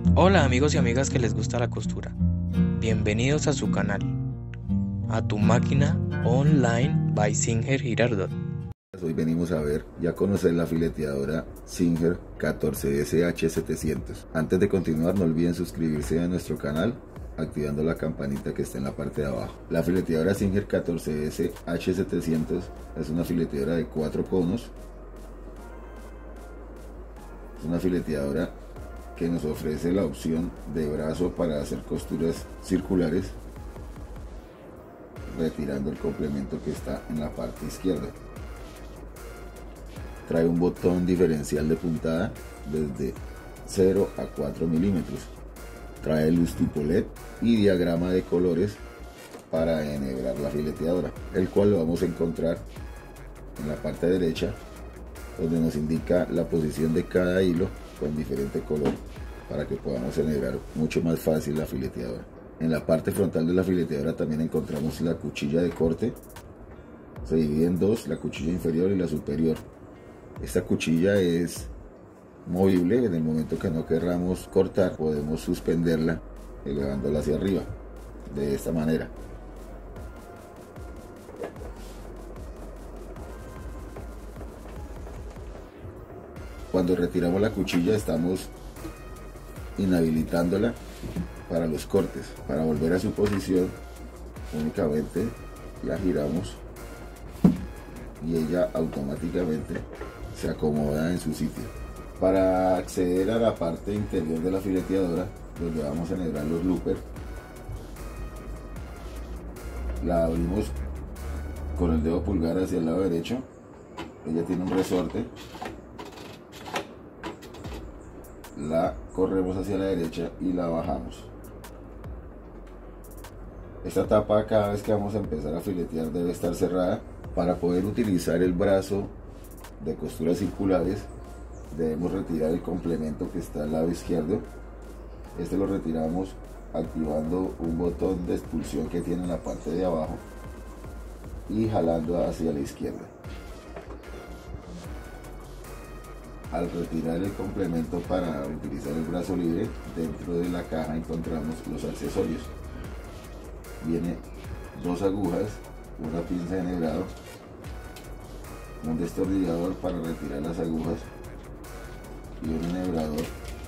Hola amigos y amigas que les gusta la costura. Bienvenidos a su canal, a tu máquina online by Singer Girardot. Hoy venimos a ver y a conocer la fileteadora Singer 14SH700. Antes de continuar, no olviden suscribirse a nuestro canal activando la campanita que está en la parte de abajo. La fileteadora Singer 14SH700 es una fileteadora de 4 conos. Es una fileteadora que nos ofrece la opción de brazo para hacer costuras circulares, retirando el complemento que está en la parte izquierda. Trae un botón diferencial de puntada desde 0 a 4 milímetros. Trae luz tipo LED y diagrama de colores para enhebrar la fileteadora, el cual lo vamos a encontrar en la parte derecha, donde nos indica la posición de cada hilo con diferente color para que podamos enhebrar mucho más fácil la fileteadora. En la parte frontal de la fileteadora también encontramos la cuchilla de corte. Se divide en dos, la cuchilla inferior y la superior. Esta cuchilla es movible. En el momento que no querramos cortar, podemos suspenderla elevándola hacia arriba de esta manera. Cuando retiramos la cuchilla, estamos inhabilitándola para los cortes. Para volver a su posición, únicamente la giramos y ella automáticamente se acomoda en su sitio. Para acceder a la parte interior de la fileteadora, donde vamos a enhebrar los loopers, la abrimos con el dedo pulgar hacia el lado derecho. Ella tiene un resorte, la corremos hacia la derecha y la bajamos. Esta tapa, cada vez que vamos a empezar a filetear, debe estar cerrada. Para poder utilizar el brazo de costuras circulares, debemos retirar el complemento que está al lado izquierdo. Este lo retiramos activando un botón de expulsión que tiene en la parte de abajo y jalando hacia la izquierda. Al retirar el complemento para utilizar el brazo libre, dentro de la caja encontramos los accesorios. Viene dos agujas, una pinza de enhebrado, un destornillador para retirar las agujas y un enhebrador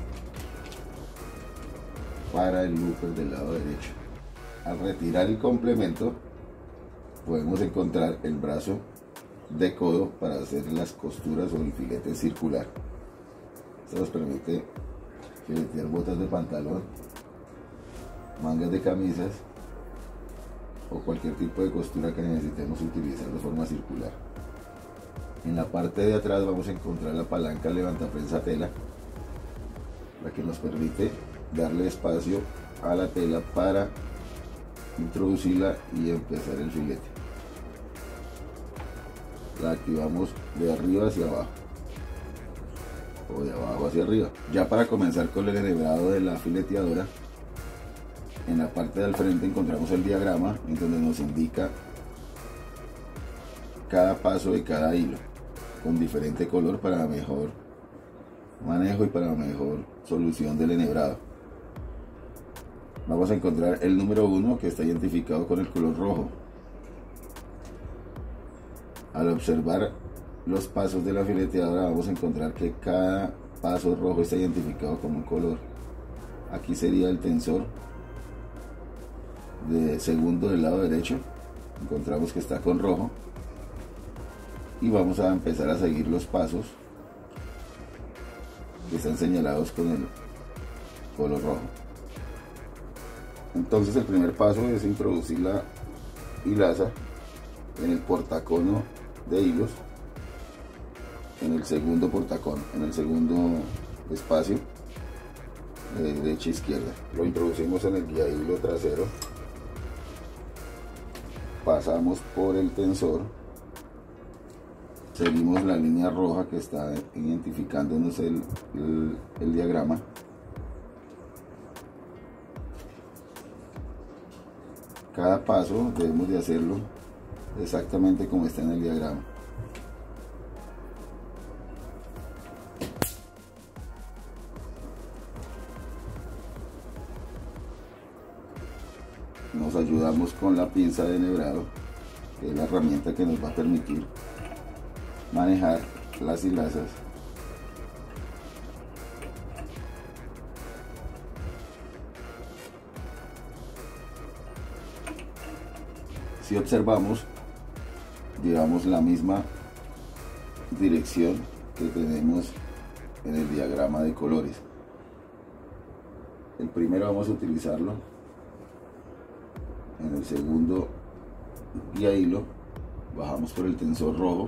para el looper del lado derecho. Al retirar el complemento, podemos encontrar el brazo de codo para hacer las costuras o el filete circular. Esto nos permite filetear botas de pantalón, mangas de camisas o cualquier tipo de costura que necesitemos utilizar de forma circular. En la parte de atrás vamos a encontrar la palanca levantaprensa tela, la que nos permite darle espacio a la tela para introducirla y empezar el filete. La activamos de arriba hacia abajo o de abajo hacia arriba. Ya para comenzar con el enhebrado de la fileteadora, en la parte del frente encontramos el diagrama en donde nos indica cada paso de cada hilo con diferente color para mejor manejo y para mejor solución del enhebrado. Vamos a encontrar el número 1, que está identificado con el color rojo. Al observar los pasos de la fileteadora, vamos a encontrar que cada paso rojo está identificado con un color. Aquí sería el tensor de segundo del lado derecho, encontramos que está con rojo, y vamos a empezar a seguir los pasos que están señalados con el color rojo. Entonces el primer paso es introducir la hilaza en el portacono de hilos, en el segundo portacono, en el segundo espacio de derecha a izquierda. Lo introducimos en el guía hilo trasero, pasamos por el tensor, seguimos la línea roja que está identificándonos el diagrama, cada paso debemos de hacerlo exactamente como está en el diagrama. nos ayudamos con la pinza de enhebrado, que es la herramienta que nos va a permitir manejar las hilazas si observamos, llevamos la misma dirección que tenemos en el diagrama de colores. El primero vamos a utilizarlo en el segundo guía hilo, bajamos por el tensor rojo,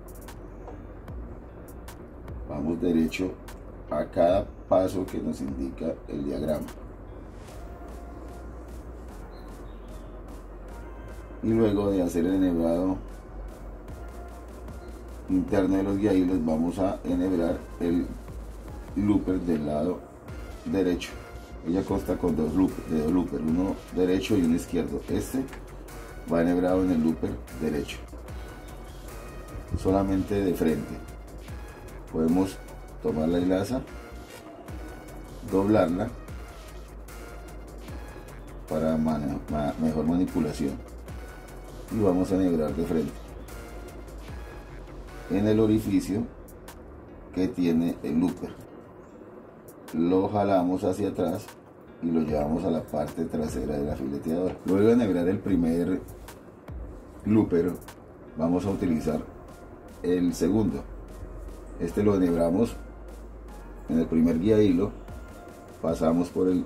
vamos derecho a cada paso que nos indica el diagrama. Y luego de hacer el enhebrado interno de los guía hilos, vamos a enhebrar el looper del lado derecho. Ella consta con dos loopers, uno derecho y uno izquierdo. Este va enhebrado en el looper derecho, solamente de frente. Podemos tomar la hilaza, doblarla para mejor manipulación, y vamos a enhebrar de frente en el orificio que tiene el looper. Lo jalamos hacia atrás y lo llevamos a la parte trasera de la fileteadora. Luego de enhebrar el primer looper, vamos a utilizar el segundo. Este lo enhebramos en el primer guía hilo, pasamos por el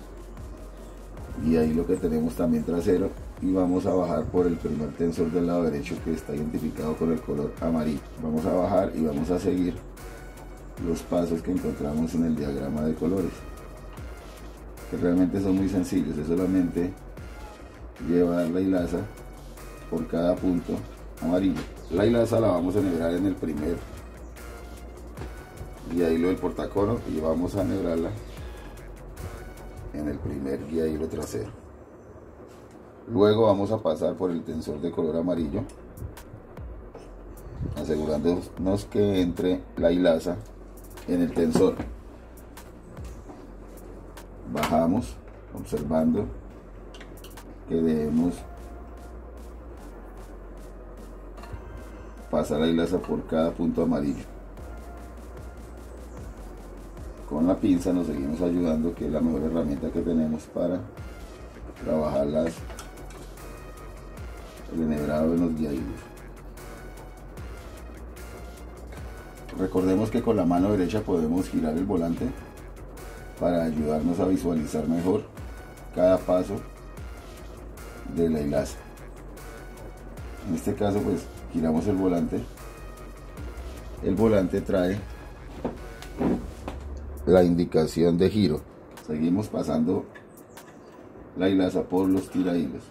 guía hilo que tenemos también trasero y vamos a bajar por el primer tensor del lado derecho, que está identificado con el color amarillo. Vamos a bajar y vamos a seguir los pasos que encontramos en el diagrama de colores, que realmente son muy sencillos. Es solamente llevar la hilaza por cada punto amarillo. La hilaza la vamos a enhebrar en el primer guía hilo del portacono y vamos a enhebrarla en el primer guía hilo trasero. Luego vamos a pasar por el tensor de color amarillo, asegurándonos que entre la hilaza en el tensor. Bajamos, observando que debemos pasar la hilaza por cada punto amarillo. Con la pinza nos seguimos ayudando, que es la mejor herramienta que tenemos para trabajar el enhebrado de los guía hilos. Recordemos que con la mano derecha podemos girar el volante para ayudarnos a visualizar mejor cada paso de la hilaza. En este caso, pues giramos el volante. El volante trae la indicación de giro. Seguimos pasando la hilaza por los tirahilos.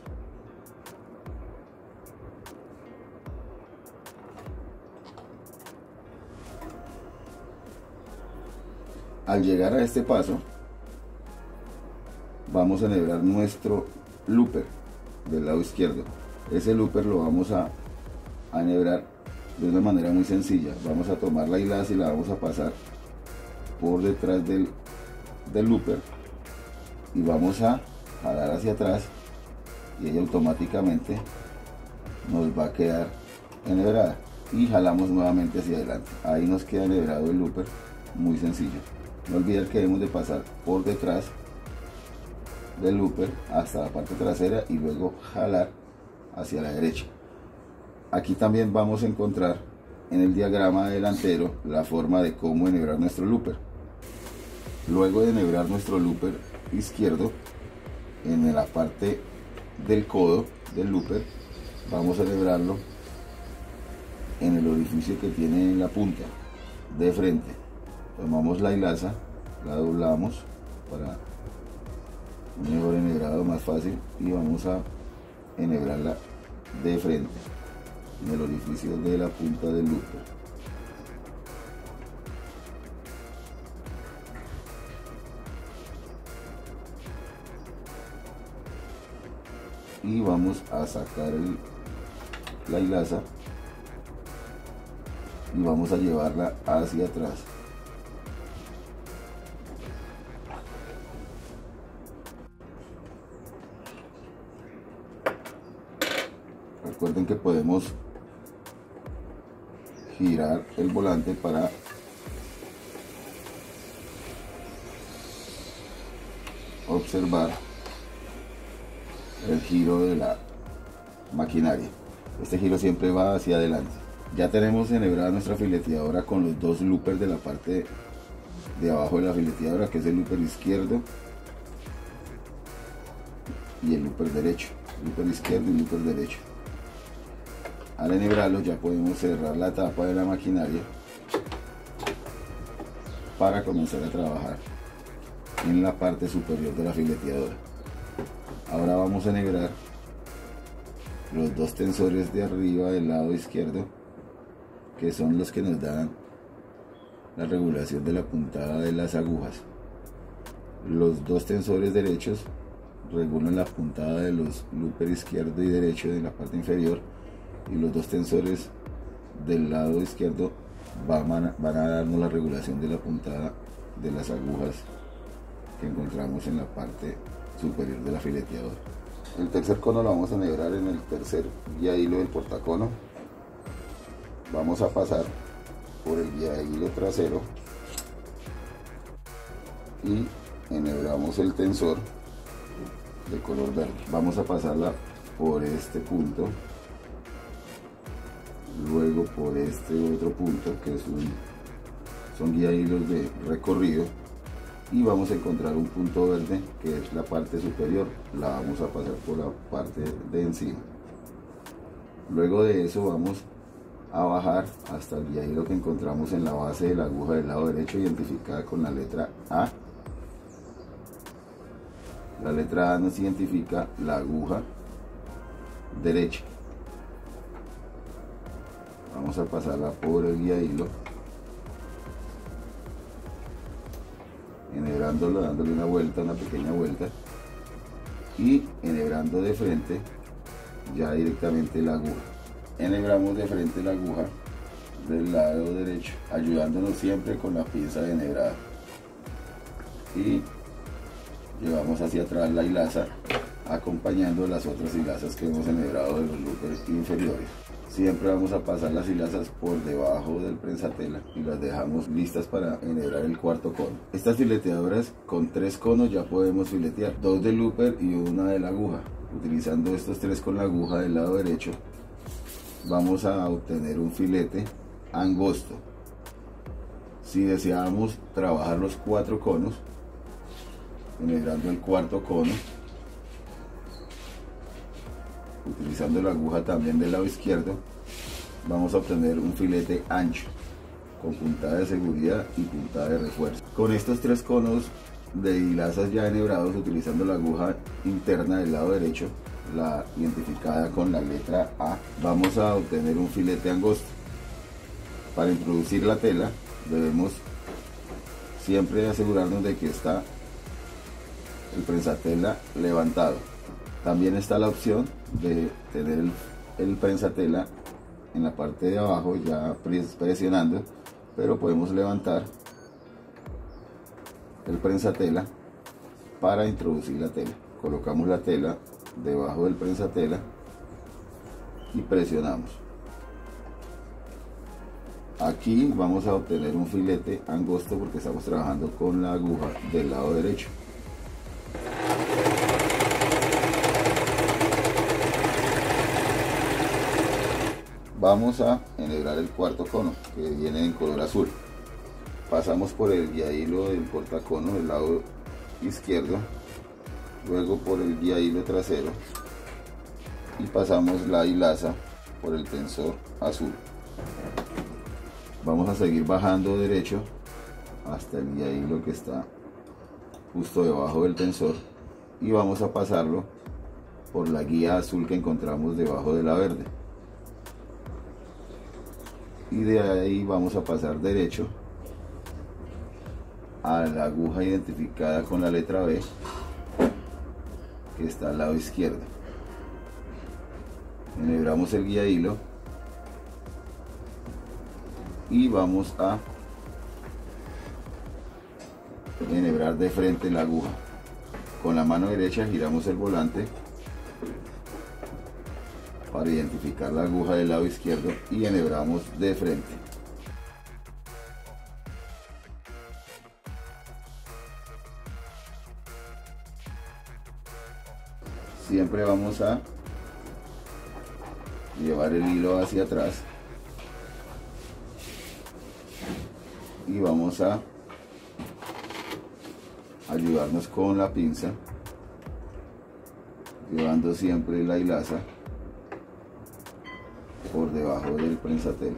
Al llegar a este paso, vamos a enhebrar nuestro looper del lado izquierdo. Ese looper lo vamos a enhebrar de una manera muy sencilla. Vamos a tomar la hilaza y la vamos a pasar por detrás del looper y vamos a jalar hacia atrás, y ella automáticamente nos va a quedar enhebrada, y jalamos nuevamente hacia adelante. Ahí nos queda enhebrado el looper, muy sencillo. No olvidar que debemos de pasar por detrás del looper hasta la parte trasera y luego jalar hacia la derecha. Aquí también vamos a encontrar en el diagrama delantero la forma de cómo enhebrar nuestro looper. Luego de enhebrar nuestro looper izquierdo en la parte del codo del looper, vamos a enhebrarlo en el orificio que tiene en la punta de frente. Tomamos la hilaza, la doblamos para un mejor enhebrado, más fácil, y vamos a enhebrarla de frente en el orificio de la punta del looper. Y vamos a sacar la hilaza y vamos a llevarla hacia atrás. Recuerden que podemos girar el volante para observar el giro de la maquinaria. Este giro siempre va hacia adelante. Ya tenemos enhebrada nuestra fileteadora con los dos loopers de la parte de abajo de la fileteadora, que es el looper izquierdo y el looper derecho. Looper izquierdo y looper derecho. Al enhebrarlo ya podemos cerrar la tapa de la maquinaria para comenzar a trabajar en la parte superior de la fileteadora. Ahora vamos a enhebrar los dos tensores de arriba del lado izquierdo, que son los que nos dan la regulación de la puntada de las agujas. Los dos tensores derechos regulan la puntada de los loopers izquierdo y derecho de la parte inferior, y los dos tensores del lado izquierdo van a darnos la regulación de la puntada de las agujas que encontramos en la parte superior de la fileteadora. El tercer cono lo vamos a enhebrar en el tercer guía hilo del portacono. Vamos a pasar por el guía hilo trasero y enhebramos el tensor de color verde. Vamos a pasarla por este punto, luego por este otro punto que son guía hilos de recorrido, y vamos a encontrar un punto verde que es la parte superior. La vamos a pasar por la parte de encima. Luego de eso vamos a bajar hasta el guía hilo que encontramos en la base de la aguja del lado derecho, identificada con la letra A. La letra A nos identifica la aguja derecha. Vamos a pasarla por el guía hilo, enhebrándola, dándole una vuelta, una pequeña vuelta, y enhebrando de frente ya directamente la aguja. Enhebramos de frente la aguja del lado derecho, ayudándonos siempre con la pinza de enhebrado, y llevamos hacia atrás la hilaza, acompañando las otras hilazas que hemos enhebrado de los loopers inferiores. Siempre vamos a pasar las hilazas por debajo del prensatela y las dejamos listas para enhebrar el cuarto cono. Estas fileteadoras con 3 conos ya podemos filetear, 2 del looper y una de la aguja. Utilizando estos 3 con la aguja del lado derecho, vamos a obtener un filete angosto. Si deseamos trabajar los 4 conos, enhebrando el cuarto cono, utilizando la aguja también del lado izquierdo, vamos a obtener un filete ancho con puntada de seguridad y puntada de refuerzo. Con estos 3 conos de hilazas ya enhebrados, utilizando la aguja interna del lado derecho, la identificada con la letra A, vamos a obtener un filete angosto. Para introducir la tela debemos siempre asegurarnos de que está el prensatela levantado. También está la opción de tener el prensatela en la parte de abajo ya presionando, pero podemos levantar el prensatela para introducir la tela. Colocamos la tela debajo del prensatela y presionamos. Aquí vamos a obtener un filete angosto porque estamos trabajando con la aguja del lado derecho. Vamos a enhebrar el cuarto cono, que viene en color azul. Pasamos por el guía hilo del portacono del lado izquierdo, luego por el guía hilo trasero y pasamos la hilaza por el tensor azul. Vamos a seguir bajando derecho hasta el guía hilo que está justo debajo del tensor y vamos a pasarlo por la guía azul que encontramos debajo de la verde. Y de ahí vamos a pasar derecho a la aguja identificada con la letra B, que está al lado izquierdo. Enhebramos el guía hilo y vamos a enhebrar de frente la aguja. Con la mano derecha giramos el volante para identificar la aguja del lado izquierdo y enhebramos de frente. Siempre vamos a llevar el hilo hacia atrás y vamos a ayudarnos con la pinza, llevando siempre la hilaza por debajo del prensatela.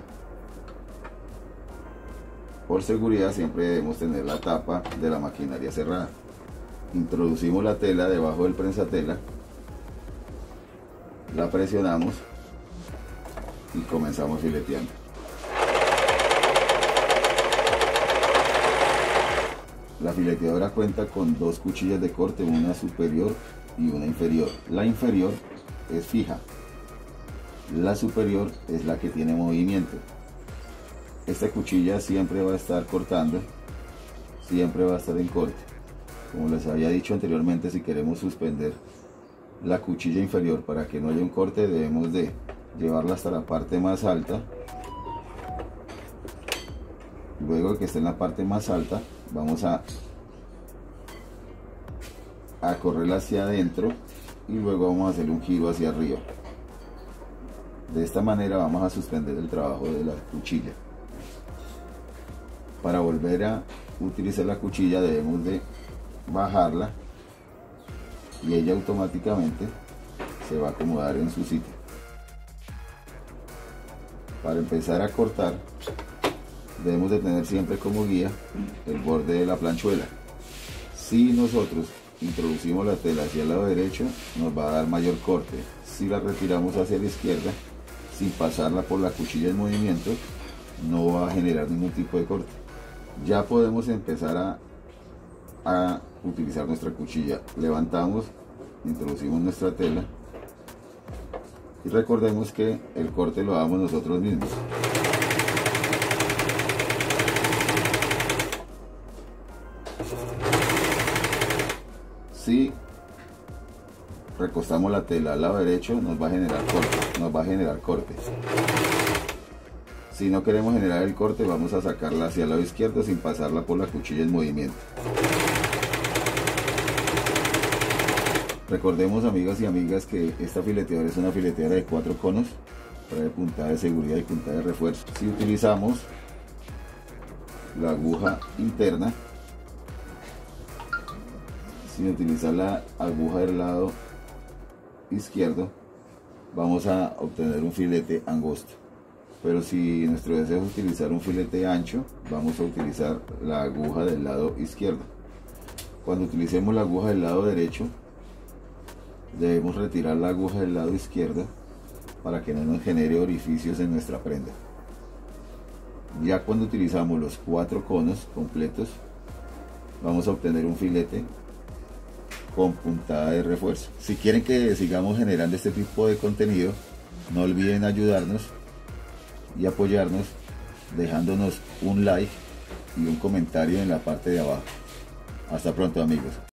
Por seguridad siempre debemos tener la tapa de la maquinaria cerrada. Introducimos la tela debajo del prensatela, la presionamos y comenzamos fileteando. La fileteadora cuenta con dos cuchillas de corte, una superior y una inferior. La inferior es fija, la superior es la que tiene movimiento. Esta cuchilla siempre va a estar cortando, siempre va a estar en corte. Como les había dicho anteriormente, si queremos suspender la cuchilla inferior para que no haya un corte, debemos de llevarla hasta la parte más alta. Luego de que esté en la parte más alta, vamos a correrla hacia adentro y luego vamos a hacer un giro hacia arriba. De esta manera vamos a suspender el trabajo de la cuchilla. Para volver a utilizar la cuchilla debemos de bajarla y ella automáticamente se va a acomodar en su sitio. Para empezar a cortar debemos de tener siempre como guía el borde de la planchuela. Si nosotros introducimos la tela hacia el lado derecho, nos va a dar mayor corte. Si la retiramos hacia la izquierda sin pasarla por la cuchilla en movimiento, no va a generar ningún tipo de corte. Ya podemos empezar a utilizar nuestra cuchilla. Levantamos, introducimos nuestra tela y recordemos que el corte lo damos nosotros mismos. Si recostamos la tela al lado derecho, nos va a generar corte. Si no queremos generar el corte, vamos a sacarla hacia el lado izquierdo sin pasarla por la cuchilla en movimiento. Recordemos, amigas y amigas, que esta fileteadora es una fileteadora de 4 conos, trae puntada de seguridad y puntada de refuerzo. Si utilizamos la aguja interna, sin utilizar la aguja del lado izquierdo, vamos a obtener un filete angosto. Pero si nuestro deseo es utilizar un filete ancho, vamos a utilizar la aguja del lado izquierdo. Cuando utilicemos la aguja del lado derecho, debemos retirar la aguja del lado izquierdo para que no nos genere orificios en nuestra prenda. Ya cuando utilizamos los 4 conos completos, vamos a obtener un filete con puntada de refuerzo. Si quieren que sigamos generando este tipo de contenido, no olviden ayudarnos y apoyarnos dejándonos un like y un comentario en la parte de abajo. Hasta pronto, amigos.